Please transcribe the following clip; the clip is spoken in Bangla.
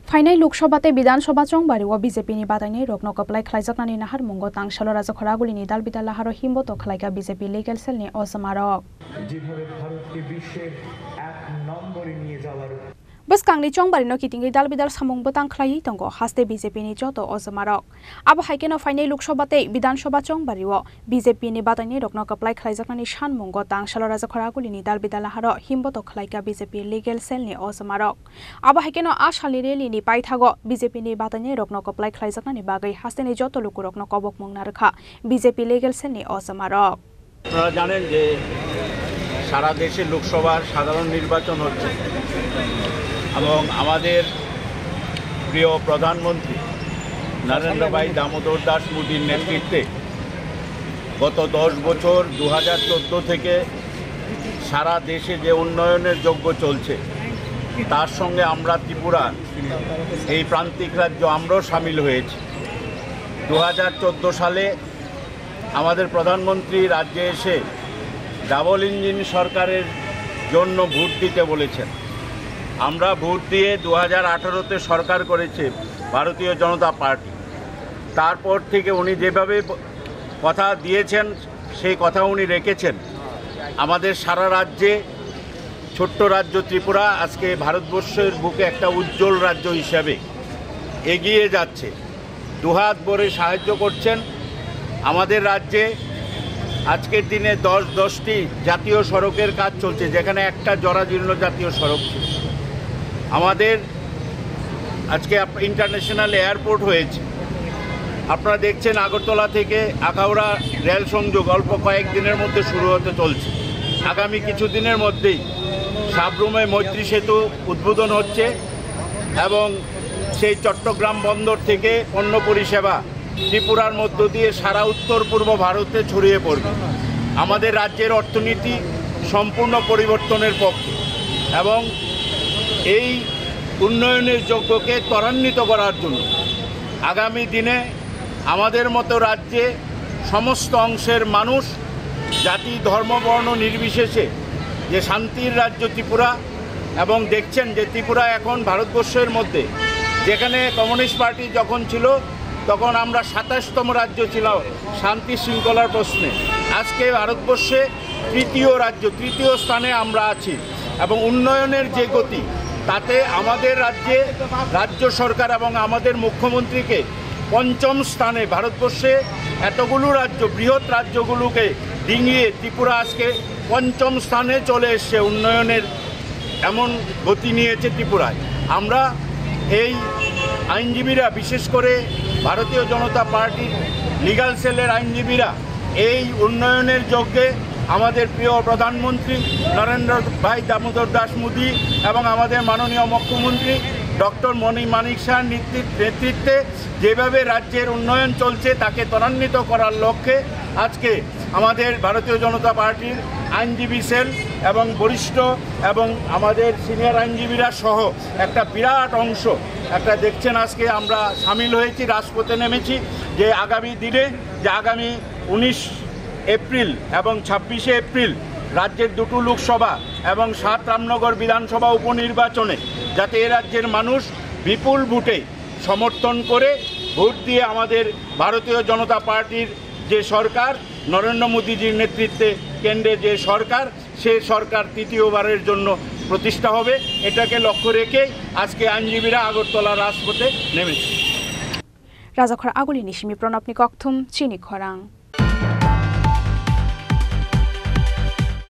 फाइनाय लोकसभाते विधानसभा चंबारिव बीजेपीनि बादायनाय रग्न कप्लाय खलायजाकनानै नाहार मंग तांशाल राजाखरागुलिनि दाल बिदाल लाहार हिम्बत खलायगा बीजेपी लिगेल सेलनि असमारक बसकांनि चंबारिनो कितिंगै दाल बिदाल सामुंबो तांख्लायै दंग हास्ते बीजेपीनि जत असमारक आबो हाइकेनो फाइनाय लोकसभाते विधानसभा चंबारिव बीजेपीनि बादायनाय रग्न कप्लाय खलायजाकनानै सानमुंग तांशाल राजाखरागुलिनि दाल बिदाल लाहार हिम्बत खलायगा बीजेपी लिगेल सेलनि असमारक आबो हाइकेनो आशालि रेलिनि पाइथागो बीजेपीनि बादायनाय रग्न कप्लाय खलायजाकनानै बागै हास्तेनि जत लोक रग्न कबक मुंना रेखा बीजेपी लिगेल सेलनि असमारक আপনারা জানেন যে সারা দেশে লোকসভার সাধারণ নির্বাচন হচ্ছে এবং আমাদের প্রিয় প্রধানমন্ত্রী নরেন্দ্র ভাই দামোদর দাস মোদীর নেতৃত্বে গত 10 বছর 2014 থেকে সারা দেশে যে উন্নয়নের যজ্ঞ চলছে তার সঙ্গে আমরা ত্রিপুরা এই প্রান্তিক রাজ্য আমরাও শামিল হয়েছি 2014 সালে আমাদের প্রধানমন্ত্রী রাজ্যে এসে ডাবল ইঞ্জিন সরকারের জন্য ভোট দিতে বলেছেন আমরা ভোট দিয়ে 2018তে সরকার করেছে ভারতীয় জনতা পার্টি তারপর থেকে উনি যেভাবে কথা দিয়েছেন সেই কথা উনি রেখেছেন আমাদের সারা রাজ্যে ছোট্ট রাজ্য ত্রিপুরা আজকে ভারতবর্ষের বুকে একটা উজ্জ্বল রাজ্য হিসেবে এগিয়ে যাচ্ছে দুহাত ভরে সাহায্য করছেন আমাদের রাজ্যে আজকের দিনে 10টি জাতীয় সড়কের কাজ চলছে যেখানে একটা জরাজীর্ণ জাতীয় সড়ক ছিল আমাদের আজকে ইন্টারন্যাশনাল এয়ারপোর্ট হয়েছে আপনারা দেখছেন আগরতলা থেকে আখাউড়া রেল সংযোগ অল্প কয়েকদিনের মধ্যে শুরু হতে চলছে আগামী কিছুদিনের মধ্যেই সাবরুমে মৈত্রী সেতু উদ্বোধন হচ্ছে এবং সেই চট্টগ্রাম বন্দর থেকে পণ্য পরিষেবা ত্রিপুরার মধ্য দিয়ে সারা উত্তর পূর্ব ভারতে ছড়িয়ে পড়বে আমাদের রাজ্যের অর্থনীতি সম্পূর্ণ পরিবর্তনের পক্ষে এবং এই উন্নয়নের যজ্ঞকে ত্বরান্বিত করার জন্য আগামী দিনে আমাদের মতো রাজ্যে সমস্ত অংশের মানুষ জাতি ধর্ম বর্ণ নির্বিশেষে যে শান্তির রাজ্য ত্রিপুরা এবং দেখছেন যে ত্রিপুরা এখন ভারতবর্ষের মধ্যে যেখানে কমিউনিস্ট পার্টি যখন ছিল তখন আমরা 27তম রাজ্য ছিলাম শান্তি শৃঙ্খলার প্রশ্নে আজকে ভারতবর্ষে তৃতীয় স্থানে আমরা আছি এবং উন্নয়নের যে গতি তাতে আমাদের রাজ্য সরকার এবং আমাদের মুখ্যমন্ত্রীকে 5ম স্থানে ভারতবর্ষে এতগুলো রাজ্য বৃহৎ রাজ্যগুলোকে ডিঙিয়ে ত্রিপুরা আজকে 5ম স্থানে চলে এসছে উন্নয়নের এমন গতি নিয়েছে ত্রিপুরায় আমরা এই আইনজীবীরা বিশেষ করে ভারতীয় জনতা পার্টির লিগ্যাল সেলের আইনজীবীরা এই উন্নয়নের যজ্ঞে আমাদের প্রিয় প্রধানমন্ত্রী নরেন্দ্র ভাই দামোদর দাস মোদী এবং আমাদের মাননীয় মুখ্যমন্ত্রী ডক্টর মানিক শাহর নেতৃত্বে যেভাবে রাজ্যের উন্নয়ন চলছে তাকে ত্বরান্বিত করার লক্ষ্যে আজকে আমাদের ভারতীয় জনতা পার্টির আইনজীবী সেল এবং বরিষ্ঠ এবং আমাদের সিনিয়র আইনজীবীরা সহ একটা বিরাট অংশ একটা দেখছেন আজকে আমরা সামিল হয়েছি রাজপথে নেমেছি যে আগামী দিনে যে আগামী 19 এপ্রিল এবং 26শে এপ্রিল রাজ্যের 2টো লোকসভা এবং 7 রামনগর বিধানসভা উপনির্বাচনে যাতে এ রাজ্যের মানুষ বিপুল ভোটে সমর্থন করে ভোট দিয়ে আমাদের ভারতীয় জনতা পার্টির যে সরকার নরেন্দ্র মোদীজির নেতৃত্বে কেন্দ্রে যে সরকার সে সরকার তৃতীয়বারের জন্য প্রতিষ্ঠা হবে এটাকে লক্ষ্য রেখে আজকে আইনজীবীরা আগরতলা রাজপথে নেমেছে রাজাখরা আগুলি নিশিমি প্রণবনি ককথুম চিনি খরাং।